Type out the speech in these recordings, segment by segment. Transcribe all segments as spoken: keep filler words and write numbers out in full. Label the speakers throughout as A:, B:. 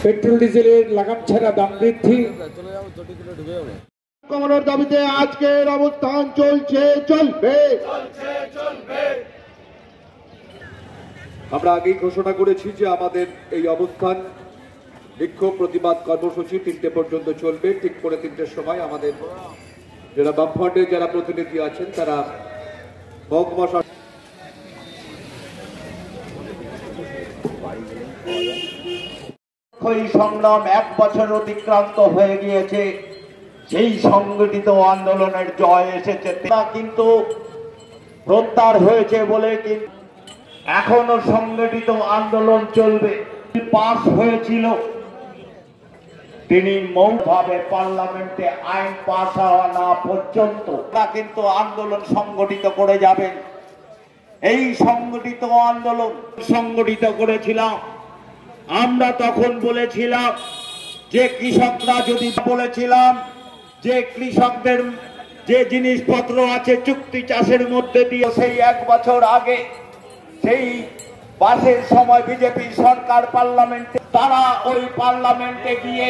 A: Petrol ডিজেলের লাগাম ছাড়া দাম বৃদ্ধি
B: কমানোর দাবিতে আজকের অবস্থান চলছে চলবে
C: আমরা আগেই ঘোষণা করেছি যে আমাদের এই অবস্থান বিক্ষোভ প্রতিবাদ কর্মসূচি তিনটে পর্যন্ত চলবে। ঠিক করে তিনটের সময় আমাদের যারা বামফ্রন্টের যারা প্রতিনিধি আছেন তারা মহকুমা
B: সংগ্রাম এক বছর অতিক্রান্ত হয়ে গিয়েছে, সেই সংগঠিত আন্দোলনের জয় এসেছে কিন্তু প্রত্যাহার হয়েছে বলে কিন্তু এখনো সংগঠিত আন্দোলন চলবে। পাস হয়েছিল, তিনি মৌনভাবে পার্লামেন্টে আইন পাস হওয়া না পর্যন্ত কিন্তু আন্দোলন সংগঠিত করে যাবেন। এই সংগঠিত আন্দোলন সংগঠিত করেছিলাম আমরা, তখন বলেছিলাম যে কৃষকরা যদি বলেছিলাম যে কৃষকদের যে জিনিসপত্র আছে চুক্তি চাষের মধ্যে দিয়ে, সেই এক বছর আগে সেই বাসের সময় বিজেপি সরকার পার্লামেন্টে তারা ওই পার্লামেন্টে গিয়ে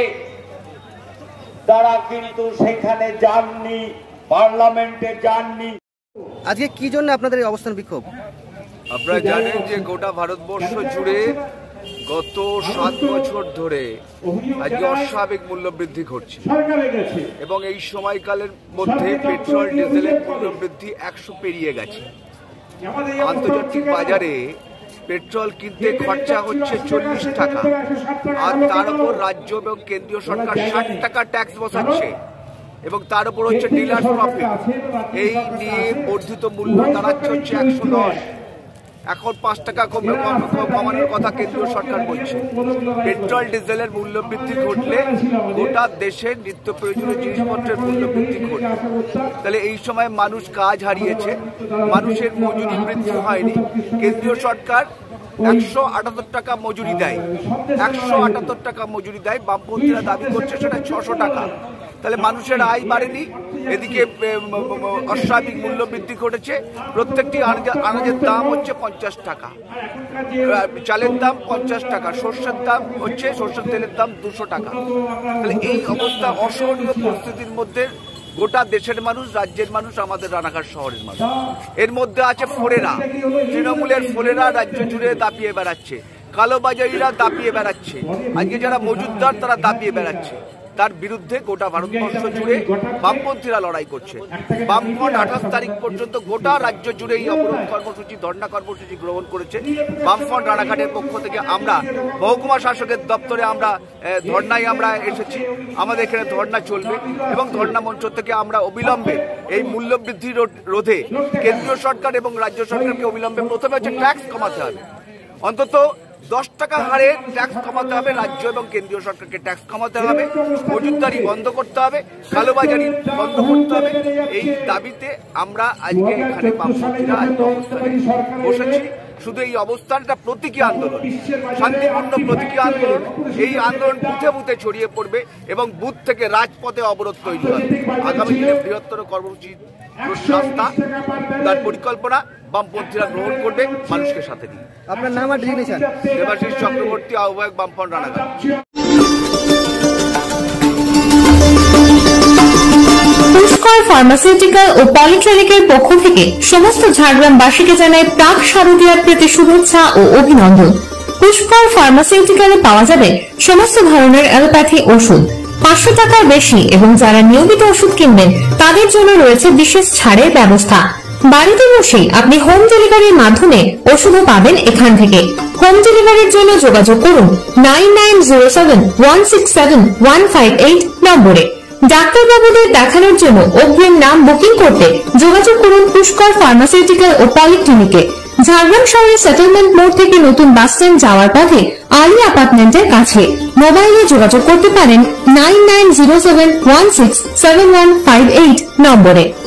B: তারা কিন্তু সেখানে যাননি, পার্লামেন্টে যাননি।
D: আজকে কি জন্য আপনাদের এই অবস্থান বিক্ষোভ?
E: আপনারা জানেন যে গোটা ভারতবর্ষ জুড়ে গত সাত বছর ধরে আজকে অস্বাভাবিক মূল্য বৃদ্ধি ঘটছে এবং এই সময়কালের মধ্যে পেট্রোল ডিজেলের মূল্য বৃদ্ধি একশো পেরিয়ে গেছে। আন্তর্জাতিক বাজারে পেট্রোল কিনতে খরচা হচ্ছে চল্লিশ টাকা, আর তার উপর রাজ্য এবং কেন্দ্রীয় সরকার ষাট টাকা ট্যাক্স বসাচ্ছে এবং তার উপর হচ্ছে ডিলার প্রফিট। এই নিয়ে বর্ধিত মূল্য দাঁড়াচ্ছে হচ্ছে একশো দশ। এখন পাঁচ টাকা কমে কমানোর কথা কেন্দ্রীয় সরকার বলছে। পেট্রোল ডিজেলের মূল্য বৃদ্ধি ঘটলে গোটা দেশের নিত্য প্রয়োজনীয় জিনিসপত্রের মূল্য বৃদ্ধি ঘটবে। তাহলে এই সময় মানুষ কাজ হারিয়েছে, মানুষের মজুরি বৃদ্ধি হয়নি। কেন্দ্রীয় সরকার একশো আটাত্তর টাকা মজুরি দেয়, একশো আটাত্তর টাকা মজুরি দেয়, বামপন্থীরা দাবি করছে সেটা ছশো টাকা। তাহলে মানুষের আয় বাড়েনি, এদিকে অস্বাভাবিক মূল্য বৃদ্ধি ঘটেছে। প্রত্যেকটি আনাজের দাম হচ্ছে পঞ্চাশ টাকা, চালের দাম পঞ্চাশ টাকা, সর্ষের দাম হচ্ছে সর্ষের তেলের দাম দুশো টাকা। তাহলে এই অবস্থা অসহনীয় পরিস্থিতির মধ্যে গোটা দেশের মানুষ, রাজ্যের মানুষ, আমাদের রানাঘাট শহরের মানুষ, এর মধ্যে আছে ফোরেরা, তৃণমূলের ফোরেরা রাজ্য জুড়ে দাপিয়ে বেড়াচ্ছে, কালোবাজারিরা দাপিয়ে বেড়াচ্ছে, আজকে যারা মজুদদার তারা দাপিয়ে বেড়াচ্ছে। তার বিরুদ্ধে গোটা ভারতবর্ষ জুড়ে বামপন্থীরা লড়াই করছে। বামফ্রন্ট আঠাশ তারিখ পর্যন্ত গোটা রাজ্য জুড়ে এই অবরোধ কর্মসূচি, ধর্ণা কর্মসূচি গ্রহণ করেছে। বামফ্রন্ট রানাঘাটের পক্ষ থেকে আমরা মহকুমা শাসকের দপ্তরে আমরা ধর্ণায় আমরা এসেছি। আমাদের এখানে ধর্ণা চলবে এবং ধর্ণা মঞ্চ থেকে আমরা অবিলম্বে এই মূল্যবৃদ্ধি রোধে কেন্দ্রীয় সরকার এবং রাজ্য সরকারকে অবিলম্বে প্রথমে হচ্ছে ট্যাক্স কমাতে হবে, অন্তত দশ টাকা হারে ট্যাক্স কমাতে হবে, রাজ্য এবং কেন্দ্রীয় সরকারকে ট্যাক্স কমাতে হবে, মজুদদারি বন্ধ করতে হবে, কালোবাজারি বন্ধ করতে হবে। এই দাবিতে আমরা আজকে এখানে বামপন্থীরা বসেছি। শুধু এই অবস্থানটা প্রতীকী আন্দোলন, শান্তিপূর্ণ প্রতীকী আন্দোলন। এই আন্দোলন বুথে বুথে ছড়িয়ে পড়বে এবং বুথ থেকে রাজপথে অবরোধ তৈরি হবে। আগামী দিনে বৃহত্তর কর্মসূচি রাস্তা তার পরিকল্পনা বামপন্থীরা গ্রহণ করবে মানুষকে সাথে নিয়ে।
D: আপনার নাম আর ডিজিগনেশন?
E: দেবাশিস চক্রবর্তী, আহ্বায়ক, বামফ্রন্ট রানাঘাট।
F: পুষ্কর ফার্মাসিউটিক্যাল ও পলিক্লিনিকের পক্ষ থেকে সমস্ত ঝাড়গ্রামবাসীকে জানায় প্রাক শারদীয়ার প্রীতি শুভেচ্ছা ও অভিনন্দন। পুষ্কর ফার্মাসিউটিক্যালে পাওয়া যাবে সমস্ত ধরনের অ্যালোপ্যাথি ওষুধ, পাঁচশো টাকার বেশি, এবং যারা নিয়মিত ওষুধ কিনবেন তাদের জন্য রয়েছে বিশেষ ছাড়ের ব্যবস্থা। বাড়িতে বসেই আপনি হোম ডেলিভারির মাধ্যমে ওষুধও পাবেন এখান থেকে। হোম ডেলিভারির জন্য যোগাযোগ করুন nine nine zero seven one six seven one five eight নম্বরে। ডাক্তারবাবুদের দেখানোর জন্য অগ্রিম নাম বুকিং করতে যোগাযোগ করুন পুষ্কর ফার্মাসিউটিক্যাল ও পলিক্লিনিকে। ঝাড়গ্রাম শহরের সেটেলমেন্ট মোড় থেকে নতুন বাস স্ট্যান্ড যাওয়ার পথে আলী অ্যাপার্টমেন্টের কাছে। মোবাইলে যোগাযোগ করতে পারেন nine nine zero seven one six seven one five eight নম্বরে।